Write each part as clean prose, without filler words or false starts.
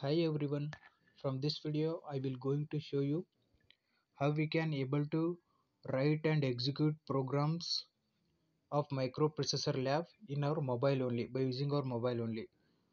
Hi everyone, from this video I will going to show you how we can able to write and execute programs of microprocessor lab in our mobile only by using our mobile only.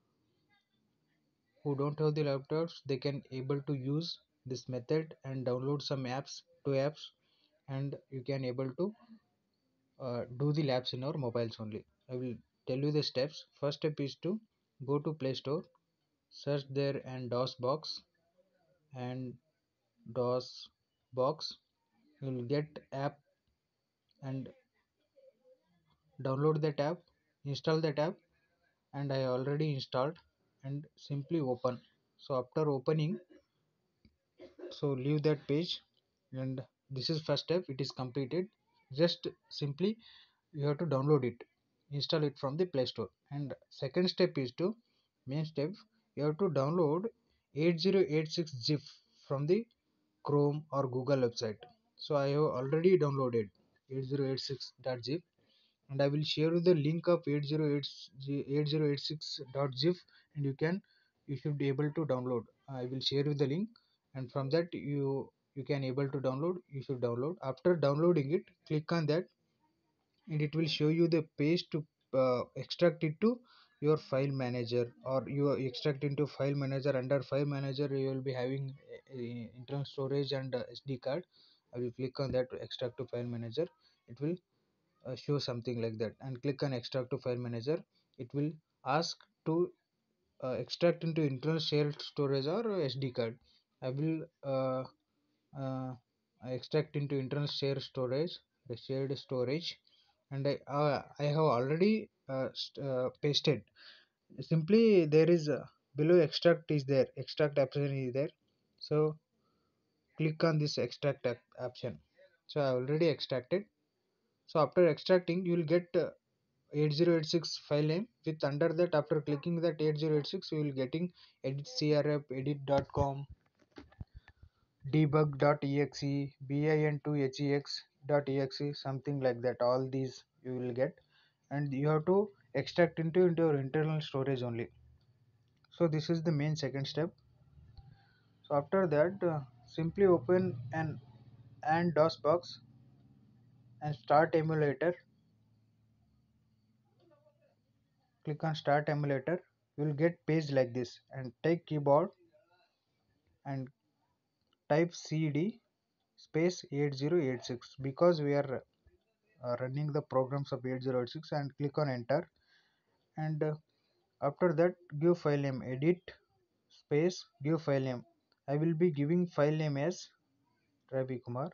Who don't have the laptops, they can able to use this method and download some apps, two apps, and you can able to do the labs in our mobiles only. I will tell you the steps. First step is to go to Play Store, search there and DOS box and DOS box. You will get app and download that app, install that app, and I already installed, and simply open. So after opening, so leave that page, and this is first step, it is completed. Just simply you have to download it, install it from the Play Store. And second step is to main step, you have to download 8086 zip from the Chrome or Google website. So I have already downloaded 8086.zip, and I will share you the link of 8086.zip, and you should be able to download. I will share you the link, and from that you can able to download. You should download. After downloading it, click on that, and it will show you the page to extract it to your file manager, or you extract into file manager. Under file manager you will be having internal storage and SD card. I will click on that to extract to file manager. It will show something like that, and click on extract to file manager. It will ask to extract into internal shared storage or SD card. I will uh, extract into internal shared storage, the shared storage, and I have already pasted. Simply there is below extract is there, extract option is there. So click on this extract option. So I already extracted. So after extracting, you will get 8086 file name. With under that, after clicking that 8086, you will getting edit crf, edit.com, debug.exe, bin2hex.exe, something like that. All these you will get, and you have to extract into your internal storage only. So this is the main second step. So after that, simply open an and DOS box and start emulator. Click on start emulator. You will get page like this, and take keyboard and type cd space 8086, because we are running the programs of 8086, and click on enter. And after that, give file name, edit space give file name. I will be giving file name as Ravikumar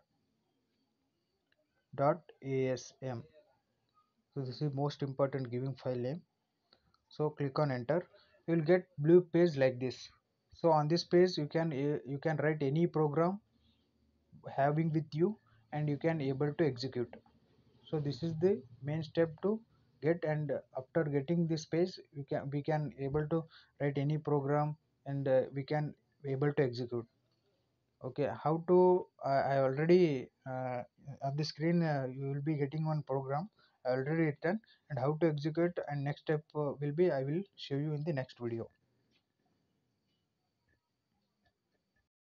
dot asm. So this is most important, giving file name. So click on enter. You will get blue page like this. So on this page you can write any program having with you, and you can able to execute. So this is the main step to get. And after getting this page, we can able to write any program, and we can able to execute. Okay, how to I already on the screen, you will be getting one program I already written, and how to execute and next step will be I will show you in the next video.